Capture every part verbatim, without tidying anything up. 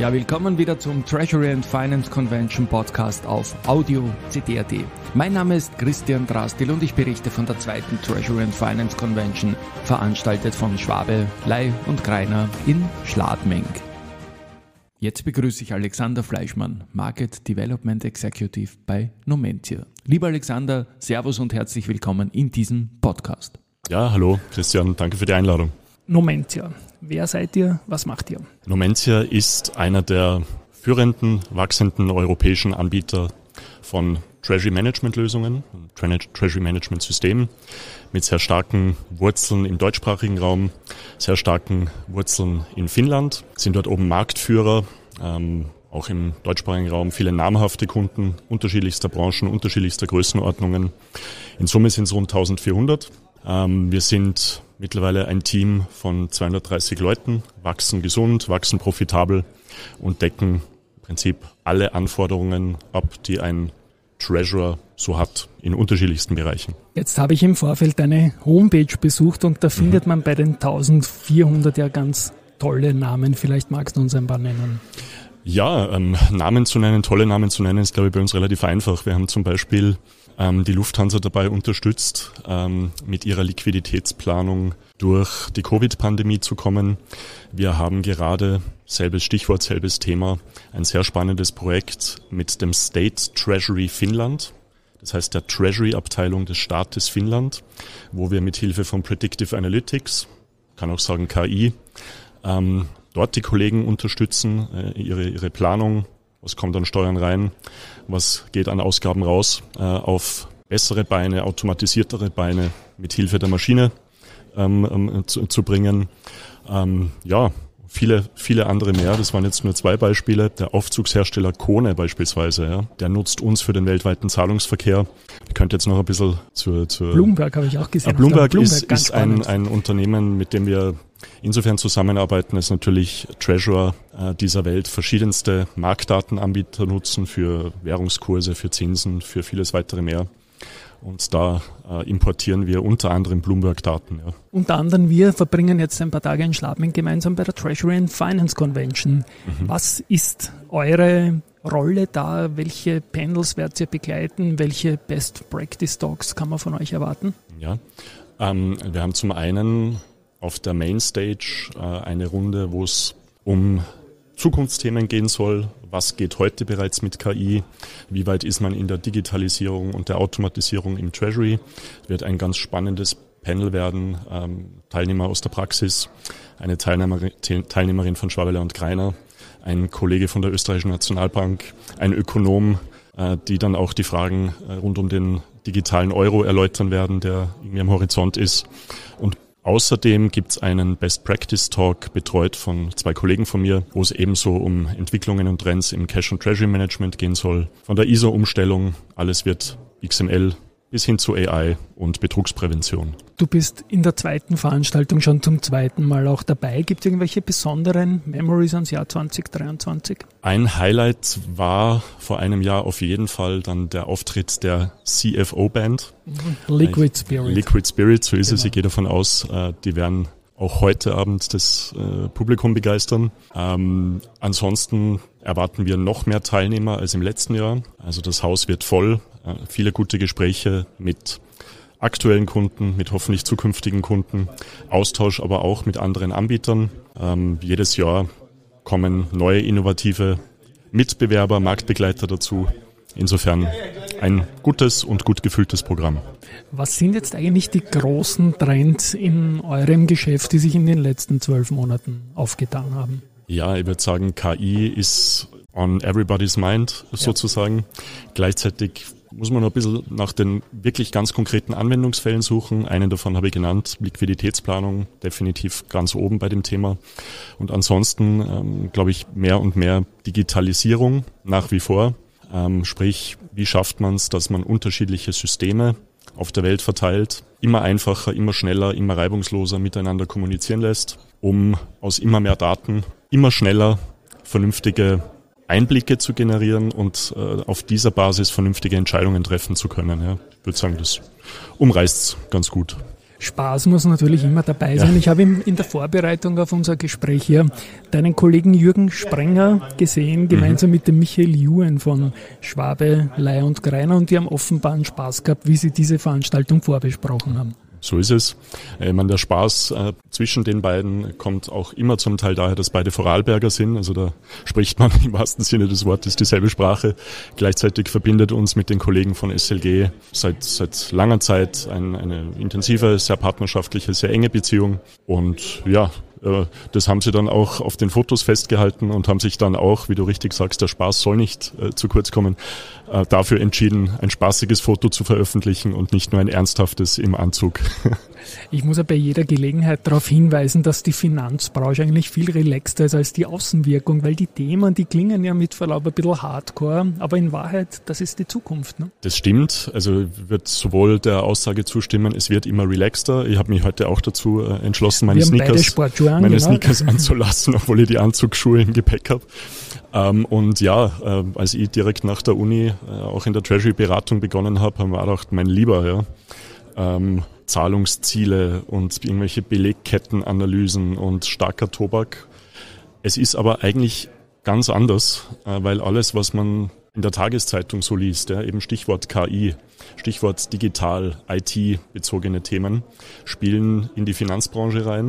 Ja, willkommen wieder zum Treasury and Finance Convention Podcast auf Audio C D R T. Mein Name ist Christian Drastil und ich berichte von der zweiten Treasury and Finance Convention, veranstaltet von Schwabe, Ley und Greiner in Schladming. Jetzt begrüße ich Alexander Fleischmann, Market Development Executive bei Nomentia. Lieber Alexander, Servus und herzlich willkommen in diesem Podcast. Ja, hallo Christian, danke für die Einladung. Nomentia, wer seid ihr, was macht ihr? Nomentia ist einer der führenden, wachsenden europäischen Anbieter von Treasury Management Lösungen, Treasury Management Systemen mit sehr starken Wurzeln im deutschsprachigen Raum, sehr starken Wurzeln in Finnland, sind dort oben Marktführer, ähm, auch im deutschsprachigen Raum viele namhafte Kunden unterschiedlichster Branchen, unterschiedlichster Größenordnungen. In Summe sind es rund eintausendvierhundert. Ähm, wir sind mittlerweile ein Team von zweihundertdreißig Leuten, wachsen gesund, wachsen profitabel und decken im Prinzip alle Anforderungen ab, die ein Treasurer so hat, in unterschiedlichsten Bereichen. Jetzt habe ich im Vorfeld eine Homepage besucht und da findet mhm. man bei den eintausendvierhundert ja ganz tolle Namen. Vielleicht magst du uns ein paar nennen. Ja, ähm, Namen zu nennen, tolle Namen zu nennen, ist glaube ich bei uns relativ einfach. Wir haben zum Beispiel ähm, die Lufthansa dabei unterstützt, ähm, mit ihrer Liquiditätsplanung durch die Covid-Pandemie zu kommen. Wir haben gerade, selbes Stichwort, selbes Thema, ein sehr spannendes Projekt mit dem State Treasury Finnland. Das heißt der Treasury-Abteilung des Staates Finnland, wo wir mit Hilfe von Predictive Analytics, kann auch sagen K I, ähm, dort die Kollegen unterstützen, äh, ihre, ihre Planung, was kommt an Steuern rein, was geht an Ausgaben raus, äh, auf bessere Beine, automatisiertere Beine mit Hilfe der Maschine ähm, ähm, zu, zu bringen. Ähm, ja, viele, viele andere mehr. Das waren jetzt nur zwei Beispiele. Der Aufzugshersteller Kone beispielsweise, ja, der nutzt uns für den weltweiten Zahlungsverkehr. Ich könnte jetzt noch ein bisschen zur... zur Bloomberg habe ich auch gesehen. Äh, Bloomberg, Bloomberg ist, ist ein, ein Unternehmen, mit dem wir insofern zusammenarbeiten, dass natürlich Treasurer äh, dieser Welt verschiedenste Marktdatenanbieter nutzen für Währungskurse, für Zinsen, für vieles weitere mehr. Und da äh, importieren wir unter anderem Bloomberg-Daten. Ja. Unter anderem wir verbringen jetzt ein paar Tage in Schladming gemeinsam bei der Treasury and Finance Convention. Mhm. Was ist eure Rolle da? Welche Panels werdet ihr begleiten? Welche Best Practice Talks kann man von euch erwarten? Ja, ähm, wir haben zum einen auf der Mainstage äh, eine Runde, wo es um Zukunftsthemen gehen soll. Was geht heute bereits mit K I? Wie weit ist man in der Digitalisierung und der Automatisierung im Treasury? Wird ein ganz spannendes Panel werden. Ähm, Teilnehmer aus der Praxis, eine Teilnehmerin, Teilnehmerin von Schwabe, Ley und Greiner, ein Kollege von der Österreichischen Nationalbank, ein Ökonom, äh, die dann auch die Fragen äh, rund um den digitalen Euro erläutern werden, der irgendwie am Horizont ist. Und außerdem gibt's einen Best Practice Talk, betreut von zwei Kollegen von mir, wo es ebenso um Entwicklungen und Trends im Cash- und Treasury Management gehen soll. Von der I S O-Umstellung, alles wird X M L bis hin zu A I und Betrugsprävention. Du bist in der zweiten Veranstaltung schon zum zweiten Mal auch dabei. Gibt es irgendwelche besonderen Memories ans Jahr zwanzig dreiundzwanzig? Ein Highlight war vor einem Jahr auf jeden Fall dann der Auftritt der C F O-Band. Liquid Spirit. Liquid Spirit, so ist genau. es. Ich gehe davon aus, die werden auch heute Abend das äh, Publikum begeistern. Ähm, ansonsten erwarten wir noch mehr Teilnehmer als im letzten Jahr. Also das Haus wird voll. Äh, viele gute Gespräche mit aktuellen Kunden, mit hoffentlich zukünftigen Kunden. Austausch aber auch mit anderen Anbietern. Ähm, jedes Jahr kommen neue innovative Mitbewerber, Marktbegleiter dazu. Insofern ein gutes und gut gefülltes Programm. Was sind jetzt eigentlich die großen Trends in eurem Geschäft, die sich in den letzten zwölf Monaten aufgetan haben? Ja, ich würde sagen, K I ist on everybody's mind sozusagen. Ja. Gleichzeitig muss man noch ein bisschen nach den wirklich ganz konkreten Anwendungsfällen suchen. Einen davon habe ich genannt, Liquiditätsplanung, definitiv ganz oben bei dem Thema. Und ansonsten, ähm, glaube ich, mehr und mehr Digitalisierung nach wie vor. Ähm, sprich, wie schafft man es, dass man unterschiedliche Systeme auf der Welt verteilt, immer einfacher, immer schneller, immer reibungsloser miteinander kommunizieren lässt, um aus immer mehr Daten immer schneller vernünftige Einblicke zu generieren und äh, auf dieser Basis vernünftige Entscheidungen treffen zu können. Ja. Ich würde sagen, das umreißt es ganz gut. Spaß muss natürlich immer dabei sein. Ja. Ich habe in der Vorbereitung auf unser Gespräch hier deinen Kollegen Jürgen Sprenger gesehen, gemeinsam mhm. mit dem Michael Juhen von Schwabe, Leier und Greiner, und die haben offenbar einen Spaß gehabt, wie sie diese Veranstaltung vorbesprochen haben. So ist es. Ich meine, der Spaß äh, zwischen den beiden kommt auch immer zum Teil daher, dass beide Vorarlberger sind. Also da spricht man im wahrsten Sinne des Wortes dieselbe Sprache. Gleichzeitig verbindet uns mit den Kollegen von S L G seit seit langer Zeit ein, eine intensive, sehr partnerschaftliche, sehr enge Beziehung. Und ja, äh, das haben sie dann auch auf den Fotos festgehalten und haben sich dann auch, wie du richtig sagst, der Spaß soll nicht äh, zu kurz kommen, äh, dafür entschieden, ein spaßiges Foto zu veröffentlichen und nicht nur ein ernsthaftes im Anzug. Ich muss ja bei jeder Gelegenheit darauf hinweisen, dass die Finanzbranche eigentlich viel relaxter ist als die Außenwirkung, weil die Themen, die klingen ja mit Verlaub ein bisschen hardcore, aber in Wahrheit, das ist die Zukunft. Ne? Das stimmt, also wird sowohl der Aussage zustimmen, es wird immer relaxter. Ich habe mich heute auch dazu äh, entschlossen, meine Sneakers, meine genau. Sneakers anzulassen, obwohl ich die Anzugsschuhe im Gepäck habe. Ähm, und ja, äh, als ich direkt nach der Uni äh, auch in der Treasury-Beratung begonnen habe, haben wir gedacht, mein Lieber, ja, ähm, Zahlungsziele und irgendwelche Belegkettenanalysen und starker Tobak. Es ist aber eigentlich ganz anders, weil alles, was man in der Tageszeitung so liest, ja, eben Stichwort K I, Stichwort digital, I T-bezogene Themen, spielen in die Finanzbranche rein.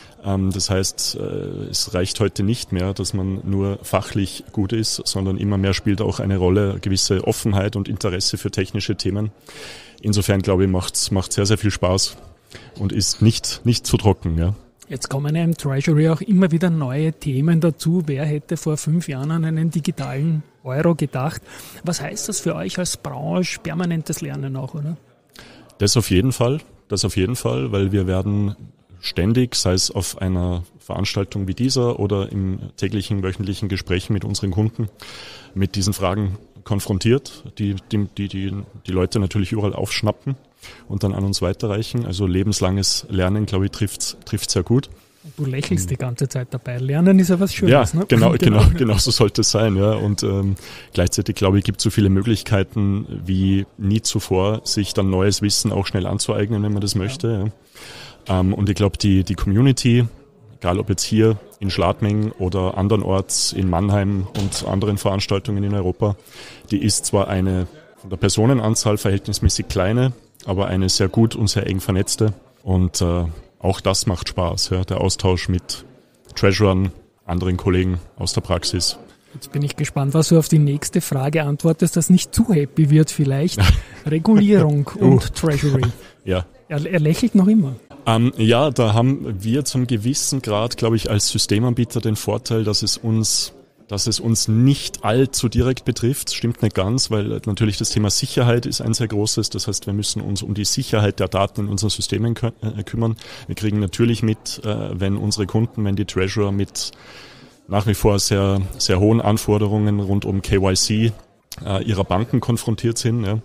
Das heißt, es reicht heute nicht mehr, dass man nur fachlich gut ist, sondern immer mehr spielt auch eine Rolle gewisse Offenheit und Interesse für technische Themen. Insofern, glaube ich, macht es macht sehr, sehr viel Spaß und ist nicht, nicht zu trocken. Ja. Jetzt kommen ja im Treasury auch immer wieder neue Themen dazu. Wer hätte vor fünf Jahren an einen digitalen Euro gedacht? Was heißt das für euch als Branche? Permanentes Lernen auch, oder? Das auf jeden Fall. Das auf jeden Fall, weil wir werden ständig, sei es auf einer Veranstaltung wie dieser oder im täglichen, wöchentlichen Gespräch mit unseren Kunden, mit diesen Fragen konfrontiert, die die, die die die Leute natürlich überall aufschnappen und dann an uns weiterreichen. Also lebenslanges Lernen, glaube ich, trifft trifft sehr gut. Du lächelst die ganze Zeit dabei. Lernen ist ja was Schönes. Ja, ne? genau, genau, genau so sollte es sein. Ja. Und ähm, gleichzeitig, glaube ich, gibt es so viele Möglichkeiten wie nie zuvor, sich dann neues Wissen auch schnell anzueignen, wenn man das möchte. Ja. Ja. Ähm, und ich glaube, die die Community, egal ob jetzt hier in Schladming oder andernorts in Mannheim und anderen Veranstaltungen in Europa, die ist zwar eine von der Personenanzahl verhältnismäßig kleine, aber eine sehr gut und sehr eng vernetzte. Und äh, auch das macht Spaß, ja, der Austausch mit Treasurern, anderen Kollegen aus der Praxis. Jetzt bin ich gespannt, was du auf die nächste Frage antwortest, dass nicht zu happy wird vielleicht. Regulierung und uh. Treasury. Ja. Er, er lächelt noch immer. Ähm, ja, da haben wir zum gewissen Grad, glaube ich, als Systemanbieter den Vorteil, dass es uns, dass es uns nicht allzu direkt betrifft. Stimmt nicht ganz, weil natürlich das Thema Sicherheit ist ein sehr großes. Das heißt, wir müssen uns um die Sicherheit der Daten in unseren Systemen kü- äh, kümmern. Wir kriegen natürlich mit, äh, wenn unsere Kunden, wenn die Treasurer mit nach wie vor sehr, sehr hohen Anforderungen rund um K Y C äh, ihrer Banken konfrontiert sind. Ja.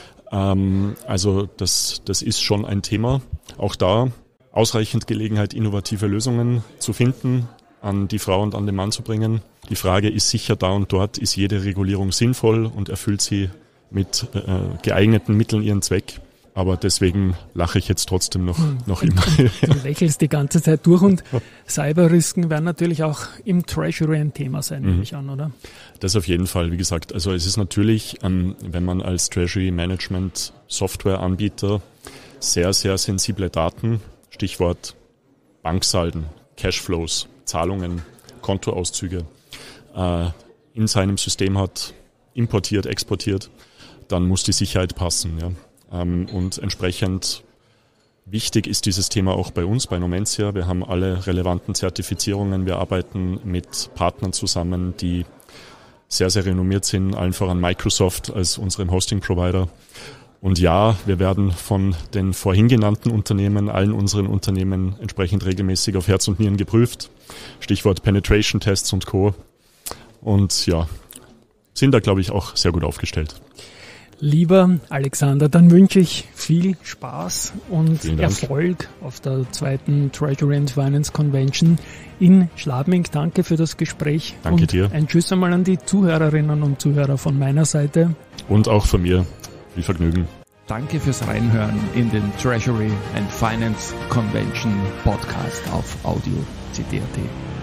Ähm, also das, das ist schon ein Thema. Auch da ausreichend Gelegenheit, innovative Lösungen zu finden, an die Frau und an den Mann zu bringen. Die Frage ist sicher da und dort, ist jede Regulierung sinnvoll und erfüllt sie mit äh, geeigneten Mitteln ihren Zweck. Aber deswegen lache ich jetzt trotzdem noch, hm. noch immer. Du lächelst die ganze Zeit durch und Cyberrisiken werden natürlich auch im Treasury ein Thema sein, nehme ich an, oder? Das auf jeden Fall, wie gesagt. Also es ist natürlich, ähm, wenn man als Treasury Management Softwareanbieter sehr, sehr sensible Daten, Stichwort Banksalden, Cashflows, Zahlungen, Kontoauszüge äh, in seinem System hat, importiert, exportiert, dann muss die Sicherheit passen. Ja. Ähm, und entsprechend wichtig ist dieses Thema auch bei uns, bei Nomentia. Wir haben alle relevanten Zertifizierungen. Wir arbeiten mit Partnern zusammen, die sehr, sehr renommiert sind, allen voran Microsoft als unserem Hosting-Provider. Und ja, wir werden von den vorhin genannten Unternehmen, allen unseren Unternehmen entsprechend regelmäßig auf Herz und Nieren geprüft. Stichwort Penetration-Tests und Co. Und ja, sind da, glaube ich, auch sehr gut aufgestellt. Lieber Alexander, dann wünsche ich viel Spaß und Erfolg auf der zweiten Treasury and Finance Convention in Schladming. Danke für das Gespräch. Danke und dir. Ein Tschüss einmal an die Zuhörerinnen und Zuhörer von meiner Seite. Und auch von mir. Viel Vergnügen. Danke fürs Reinhören in den Treasury and Finance Convention Podcast auf Audio C T A T.